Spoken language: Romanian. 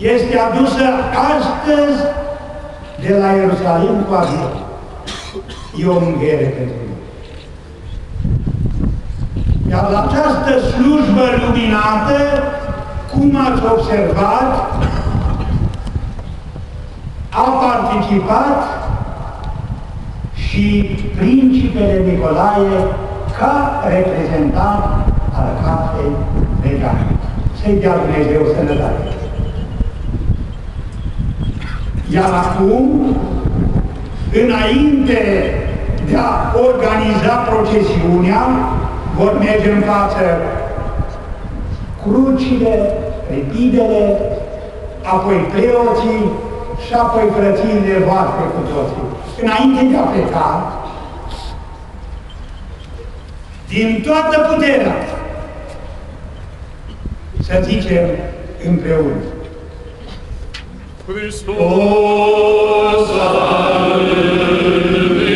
este adusă astăzi de la Ierusalim cu avion. E o mângâiere pentru noi. Iar la această slujbă luminată, cum ați observat, a participat și Principele Nicolae ca reprezentant al casei regale. Să-i dea Dumnezeu sănătate. Iar acum, înainte de a organiza procesiunea, vor merge în față crucile, repidele, apoi preoții și apoi frățiile voastre cu toții. Înainte de a pleca, din toată puterea, să zicem împreună. Hristos a